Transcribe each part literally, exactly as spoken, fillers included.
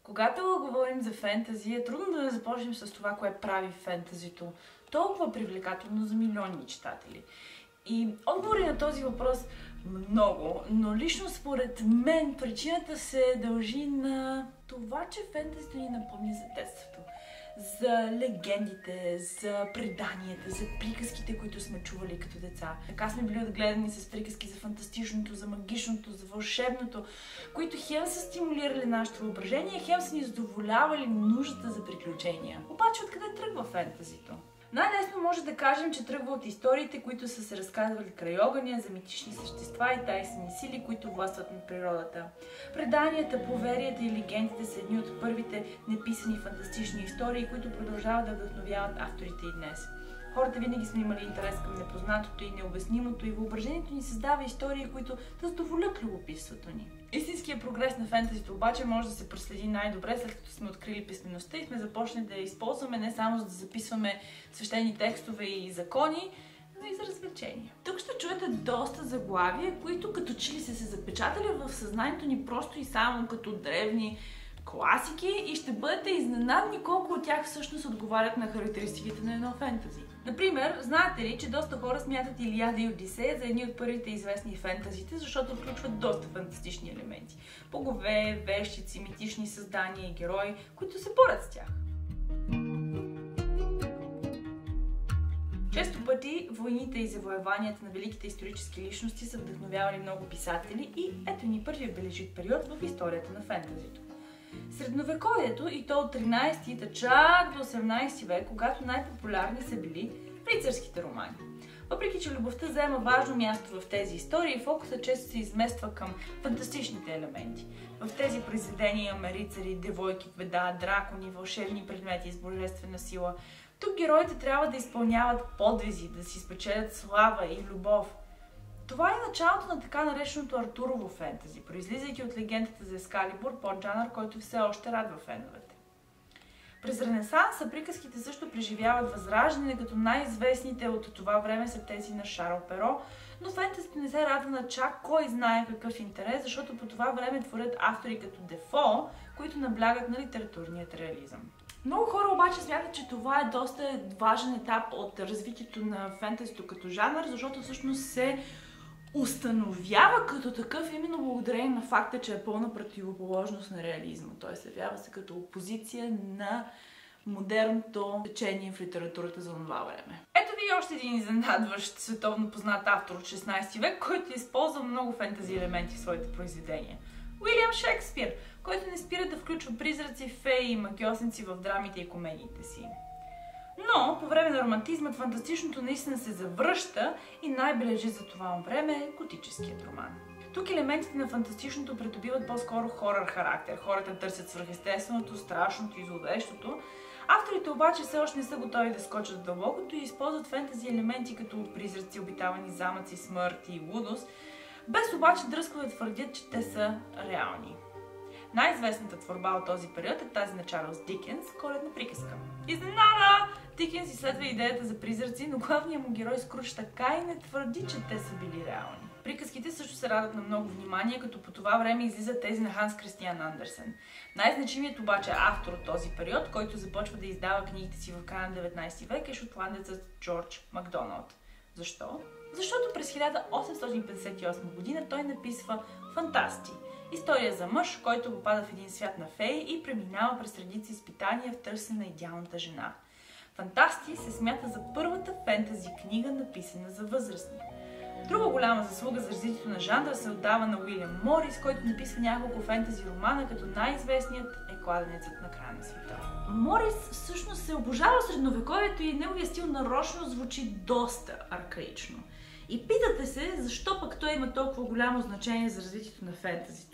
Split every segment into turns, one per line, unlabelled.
Когато говорим за фентази, е трудно да започнем с това, кое прави фентазито толкова привлекателно за милиони читатели. И отговори на този въпрос много, но лично според мен причината се дължи на това, че фентазито ни напомня за детството. За легендите, за преданията, за приказките, които сме чували като деца. Така сме били отгледани с приказки за фантастичното, за магичното, за вълшебното, които хем са стимулирали нашето въображение, хем са ни задоволявали нуждата за приключения. Обаче откъде тръгва фентазито? Най-лесно може да кажем, че тръгва от историите, които са се разказвали край огъня за митични същества и тайнствени сили, които властват над природата. Преданията, поверията и легендите са едни от първите неписани фантастични истории, които продължават да вдъхновяват авторите и днес. Хората винаги сме имали интерес към непознатото и необяснимото и въображението ни създава истории, които да задоволят любопитството ни. Истинският прогрес на фентазито обаче може да се проследи най-добре, след като сме открили писмеността и сме започнали да я използваме не само за да записваме свещени текстове и закони, но и за развлечения. Тук ще чуете доста заглавия, които като че ли са се запечатали в съзнанието ни просто и само като древни класики и ще бъдете изненадни колко от тях всъщност отговарят на характеристиките на едно фентази. Например, знаете ли, че доста хора смятат Илиада и Одисея за едни от първите известни фентазите, защото включват доста фантастични елементи. Богове, вещици, митични създания и герои, които се борят с тях. Често пъти войните и завоеванията на великите исторически личности са вдъхновявали много писатели и ето ни първият бележит период в историята на фентазито. Средновековието и то от тринайсети та чак до осемнайсети век, когато най-популярни са били рицарските романи. Въпреки че любовта заема важно място в тези истории, фокусът често се измества към фантастичните елементи. В тези произведения имаме рицари, девойки, веда, дракони, вълшебни предмети с божествена сила. Тук героите трябва да изпълняват подвизи, да си спечелят слава и любов. Това е началото на така нареченото Артурово фентази, произлизайки от легендата за Ескалибур, поджанър, който все още радва феновете. През Ренесанса приказките също преживяват възраждане, като най-известните от това време са тези на Шарл Перо, но фентазито не се радва на чак кой знае какъв интерес, защото по това време творят автори като Дефо, които наблягат на литературният реализъм. Много хора обаче смятат, че това е доста важен етап от развитието на фентазито като жанр, защото всъщност се установява като такъв именно благодарение на факта, че е пълна противоположност на реализма. Т.е. явява се като опозиция на модерното течение в литературата за това време. Ето ви още един изненадващ световно познат автор от шестнайсети век, който използва много фентази елементи в своите произведения. Уилям Шекспир, който не спира да включва призраци, феи и магьосници в драмите и комедиите си. Но по време на романтизмът фантастичното наистина се завръща и най-бележи за това време е готическият роман. Тук елементите на фантастичното придобиват по-скоро хорър характер. Хората търсят свръхестественото, страшното и зловещото. Авторите обаче все още не са готови да скочат в дълбокото и използват фентази елементи като призраци, обитавани замъци, смърт и лудост, без обаче дръзко да твърдят, че те са реални. Най-известната творба от този период е тази на Чарлз Дикенс „Коледна приказка“. Изненада! Дикенс изследва идеята за призраци, но главният му герой Скруч така и не твърди, че те са били реални. Приказките също се радват на много внимание, като по това време излизат тези на Ханс Кристиан Андерсен. Най-значимият обаче автор от този период, който започва да издава книгите си в края на деветнайсети век, е шотландецът Джордж Макдоналд. Защо? Защото през хиляда осемстотин петдесет и осма година той написва „Фантасти“. История за мъж, който попада в един свят на феи и преминава през редица изпитания в търсене на идеалната жена. „Фантасти“ се смята за първата фентази книга, написана за възрастни. Друга голяма заслуга за развитието на жанра се отдава на Уилям Морис, който написва няколко фентази романа, като най-известният е „Кладенецът на края на света“. Морис всъщност се обожава средновековието и неговия стил нарочно звучи доста аркаично. И питате се, защо пък той има толкова голямо значение за развитието на фентазито.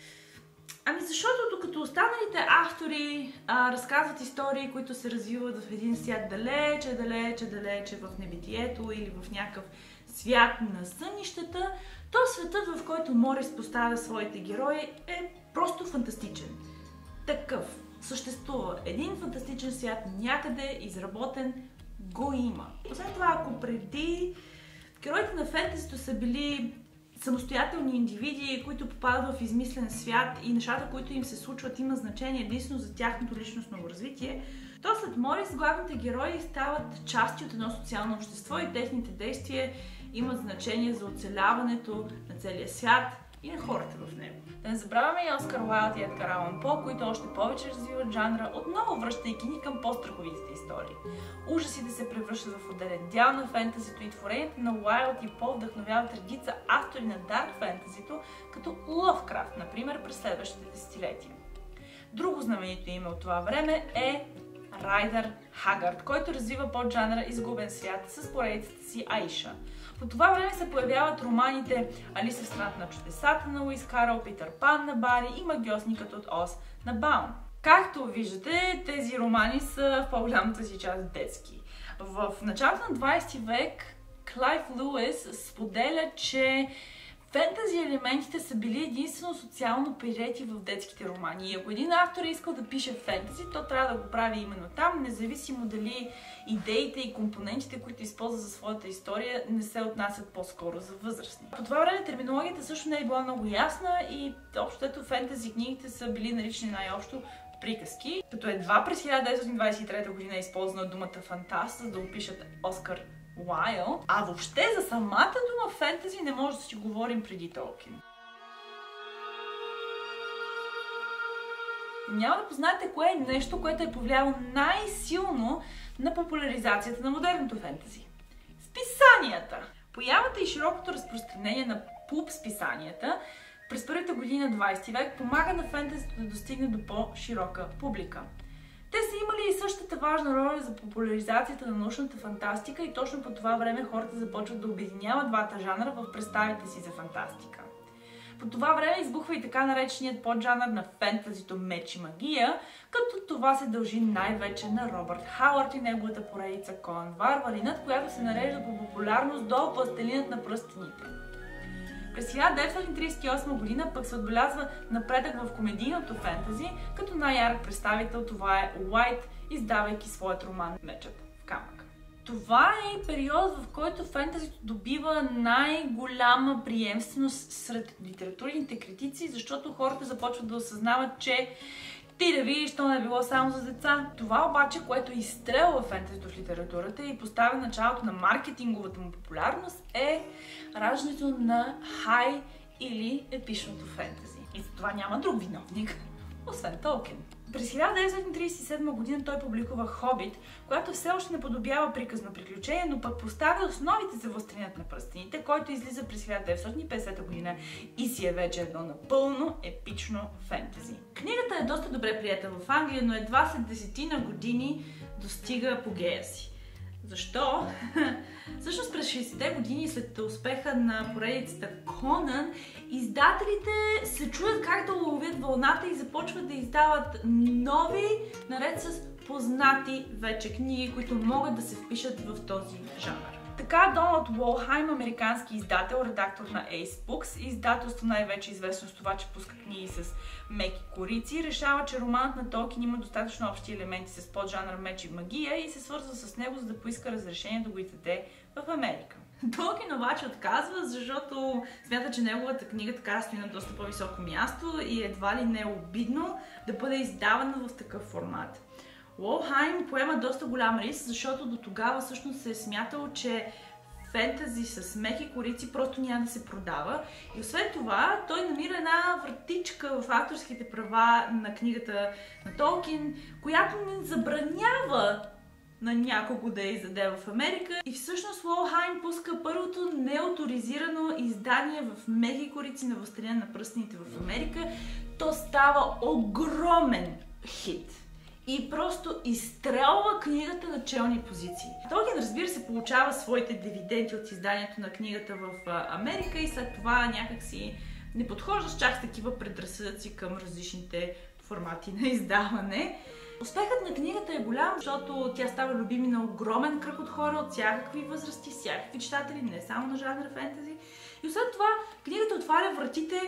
Ами защото докато останалите автори а, разказват истории, които се развиват в един свят далече, далече, далече в небитието или в някакъв свят на сънищата, то светът, в който Морис поставя своите герои, е просто фантастичен. Такъв. Съществува един фантастичен свят, някъде изработен, го има. Освен това, ако преди героите на фентазито са били самостоятелни индивиди, които попадат в измислен свят и нещата, които им се случват, има значение единствено за тяхното личностно развитие, то след Морис главните герои стават части от едно социално общество и техните действия имат значение за оцеляването на целия свят и на хората в него. Да не забравяме и Оскар Уайлд и Едгар Алан По, които още повече развиват жанра, отново връщайки ни към по-страховитите истории. Ужасите се превръщат в отделен дял на фентазито и творенията на Уайлд и По вдъхновяват редица автори на дарк фентазито, като Лъвкрафт, например, през следващите десетилетия. Друго знаменито име от това време е Райдър Хагард, който развива поджанра Изгубен свят с поредицата си Аиша. По това време се появяват романите Алиса в страната на чудесата на Луис Карол, Питър Пан на Бари и Магиосникът от Оз на Баум. Както виждате, тези романи са в по-голямата си част детски. В началото на двадесети век Клайв Луис споделя, че фентази елементите са били единствено социално приети в детските романи. И ако един автор е искал да пише фентази, то трябва да го прави именно там, независимо дали идеите и компонентите, които използва за своята история, не се отнасят по-скоро за възрастни. По това време терминологията също не е била много ясна и общото фентази книгите са били наричани най-общо приказки, като едва през хиляда деветстотин двадесет и трета година е използвана думата фантаст, за да опишат Оскар Уайлд, а въобще за самата дума фентази не може да си говорим преди Толкин. Няма да познаете кое е нещо, което е повлияло най-силно на популяризацията на модерното фентази. Списанията! Появата и широкото разпространение на пулп списанията през първите години на двадесети век помага на фентазито да достигне до по-широка публика. Те са имали и същата важна роля за популяризацията на научната фантастика и точно по това време хората започват да обединяват двата жанра в представите си за фантастика. По това време избухва и така нареченият поджанър на фентазито меч и магия, като това се дължи най-вече на Робърт Хауърд и неговата поредица Конан Варваринът, която се нарежда по популярност до Властелинът на пръстените. През хиляда деветстотин тридесет и осма година пък се отбелязва напредък в комедийното фентази, като най-ярък представител това е Уайт, издавайки своят роман Мечът в камък. Това е и период, в който фентазито добива най-голяма приемственост сред литературните критици, защото хората започват да осъзнават, че ти да видиш, то не е било само за деца. Това обаче, което изстрелва фентазито в литературата и поставя началото на маркетинговата му популярност, е раждането на хай или епичното фентази. И за това няма друг виновник, освен Толкин. През хиляда деветстотин тридесет и седма година той публикува Хобит, която все още не подобява приказно приключение, но пък поставя основите за Властелинът на пръстените, който излиза през хиляда деветстотин и петдесета година и си е вече едно напълно епично фентази. Книгата е доста добре приета в Англия, но едва след десетина години достига апогея си. Защо? Всъщност през шейсетте години след успеха на поредицата Конан, издателите се чуят как да уловят вълната и започват да издават нови, наред с познати вече книги, които могат да се впишат в този жанр. Така Доналд Уолхайм, американски издател, редактор на Ace Books, издателство най-вече известно с това, че пуска книги с меки корици, решава, че романът на Толкин има достатъчно общи елементи с поджанър меч и магия и се свързва с него, за да поиска разрешение да го издаде в Америка. Толкин обаче отказва, защото смята, че неговата книга така стои на доста по-високо място и едва ли не е обидно да бъде издавана в такъв формат. Уолхайм поема доста голям риск, защото до тогава всъщност се е смятало, че фентази с меки корици просто няма да се продава. И освен това, той намира една вратичка в авторските права на книгата на Толкин, която не забранява на някого да я издаде в Америка. И всъщност Уолхайм пуска първото неоторизирано издание в меки корици на Властелина на пръстените в Америка. То става огромен хит. И просто изстрелва книгата на челни позиции. Толкин, разбира се, получава своите дивиденти от изданието на книгата в Америка и след това някакси не подхожда с чак с такива предразсъдъци към различните формати на издаване. Успехът на книгата е голям, защото тя става любими на огромен кръг от хора от всякакви възрасти, всякакви читатели, не само на жанра фентази. И освен това, книгата отваря вратите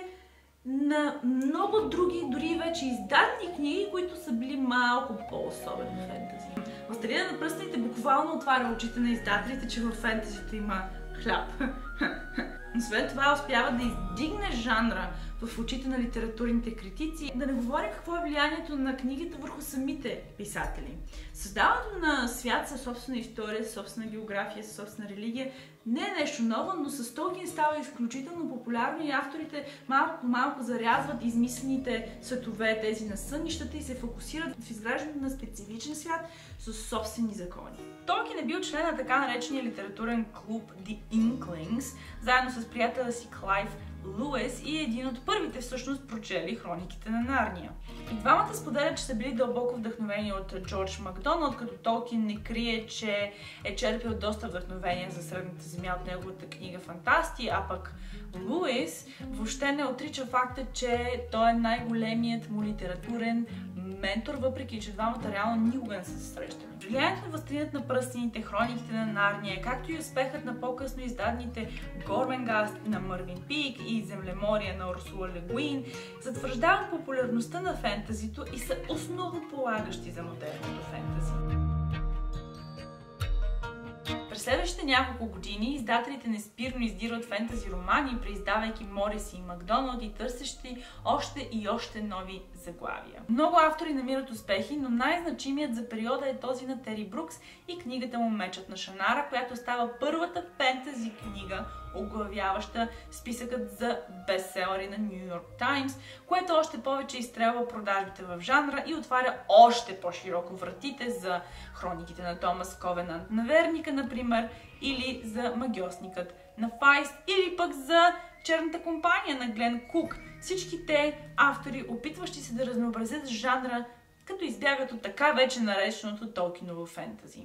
на много други, дори вече издадени книги, които са били малко по-особени фентази. Властелина на пръстените буквално отваря очите на издателите, че във фентазито има хляб. Освен това успява да издигне жанра в очите на литературните критици. Да не говорим какво е влиянието на книгите върху самите писатели. Създаването на свят със собствена история, със собствена география, със собствена религия не е нещо ново, но с Толкин става изключително популярно и авторите малко по малко зарязват измислените светове, тези на сънищата и се фокусират в изграждането на специфичен свят с собствени закони. Толкин е бил член на така наречения литературен клуб The Inklings, заедно с приятеля си Клайв Луис и един от първите всъщност прочели Хрониките на Нарния. И двамата споделят, че са били дълбоко вдъхновени от Джордж Макдоналд, като Толкин не крие, че е черпил доста вдъхновение за Средната земя от неговата книга Фантасти, а пък Луис въобще не отрича факта, че той е най-големият му литературен ментор, въпреки че двамата реално никога не са се срещали. Влиянието на Властелинът на пръстените, Хрониките на Нарния, както и успехът на по-късно издадените Горменгаст на Мървин Пик и Землеморие на Урсула Ле Гуин затвърждават популярността на фентазито и са основополагащи за модерното фентази. През следващите няколко години издателите неспирно издирват фентази романи, преиздавайки Мориси и Макдоналд и търсещи още и още нови заглавия. Много автори намират успехи, но най-значимият за периода е този на Тери Брукс и книгата му Мечът на Шанара, която става първата фентази книга, оглавяваща списъкът за бестселери на Ню Йорк Таймс, което още повече изстрелва продажбите в жанра и отваря още по-широко вратите за Хрониките на Томас Ковенант на Верника, например, или за Магьосникът на Файст, или пък за Черната компания на Глен Кук. Всички те автори, опитващи се да разнообразят жанра, като избягат от така вече нареченото Толкиново фентази.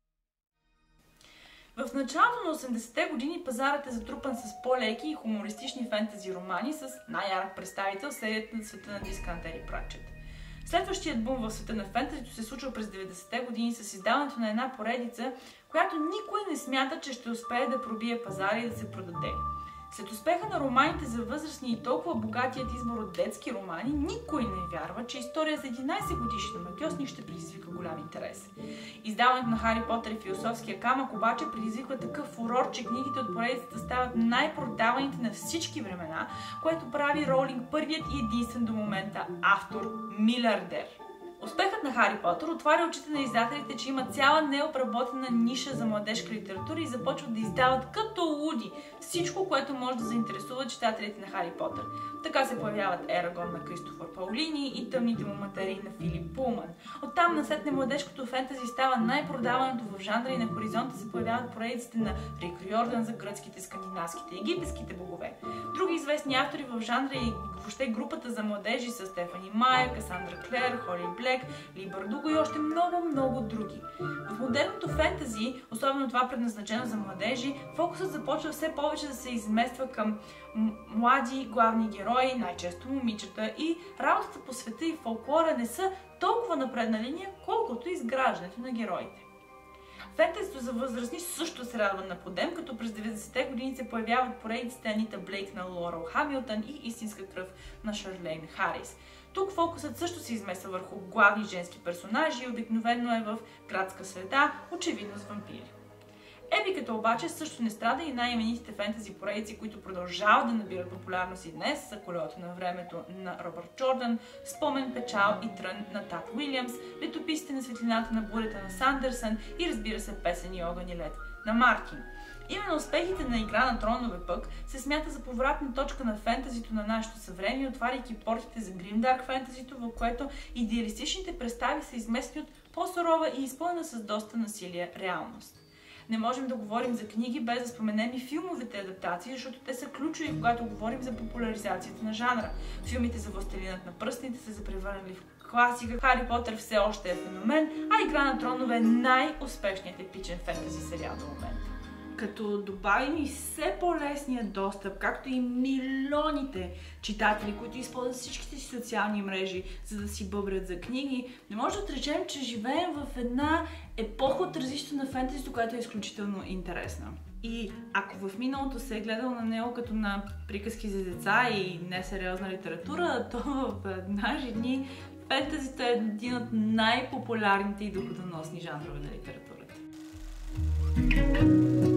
В началото на осемдесетте години пазарът е затрупан с по-леки и хумористични фентази романи с най-ярък представител серията на Света на диска на Тери Пратчет. Следващият бум в света на фентазито се случва през деветдесетте години с издаването на една поредица, която никой не смята, че ще успее да пробие пазара и да се продаде. След успеха на романите за възрастни и толкова богатият избор от детски романи, никой не вярва, че история за единайсет годишен магьосник ще предизвика голям интерес. Издаването на Хари Потър и Философския камък обаче предизвиква такъв фурор, че книгите от поредицата стават най-продаваните на всички времена, което прави Роулинг първият и единствен до момента автор милиардер. Успехът на Хари Потър отваря очите на издателите, че има цяла необработена ниша за младежка литература и започват да издават като луди всичко, което може да заинтересува читателите на Хари Потър. Така се появяват Ерагон на Кристофър Паулини и Тъмните му материи на Филип Пулман. Оттам насетне младежкото фентази става най-продаваното в жанра и на хоризонта се появяват поредиците на Рик Риордан за гръцките, скандинавските, египетските богове. Други известни автори в жанра и въобще групата за младежи са Стефани Майер, Касандра Клер, Холи Блек, Ли Бардуго и още много-много други. В модерното фентази, особено това предназначено за младежи, фокусът започва все повече да се измества към млади главни герои, най-често момичета, и работата по света и фолклора не са толкова на предна линия, колкото изграждането на героите. Фентазито за възрастни също се радва на подем, като през деветдесетте години се появяват поредиците Анита Блейк на Лорел Хамилтън и Истинска кръв на Шарлейн Харис. Тук фокусът също се измества върху главни женски персонажи и обикновено е в градска среда, очевидно с вампири. Епиката обаче също не страда и най-именитите фентази поредици, които продължават да набират популярност и днес, са Колелото на времето на Робърт Джордан, Спомен, печал и трън на Тат Уилямс, Летописите на светлината на бурята на Сандърсън и, разбира се, Песен и огън и лед на Мартин. Именно успехите на Игра на тронове пък се смята за повратна точка на фентазито на нашето съвремие, отваряйки портите за гримдарк фентазито, в което идеалистичните представи са изместени от по-сурова и изпълнена с доста насилие реалност. Не можем да говорим за книги без да споменем и филмовите адаптации, защото те са ключови, когато говорим за популяризацията на жанра. Филмите за Властелинът на пръстените са се превърнали в класика, Хари Потър все още е феномен, а Игра на тронове е най-успешният епичен фентази сериал до момента. Като добавим и все по-лесния достъп, както и милионите читатели, които използват всичките си социални мрежи, за да си бъбрят за книги, не може да отречем, че живеем в една епоха от развитието на фентазито, която е изключително интересна. И ако в миналото се е гледало на него като на приказки за деца и несериозна литература, то в наши дни фентазито е един от най-популярните и доходоносни жанрове на литературата.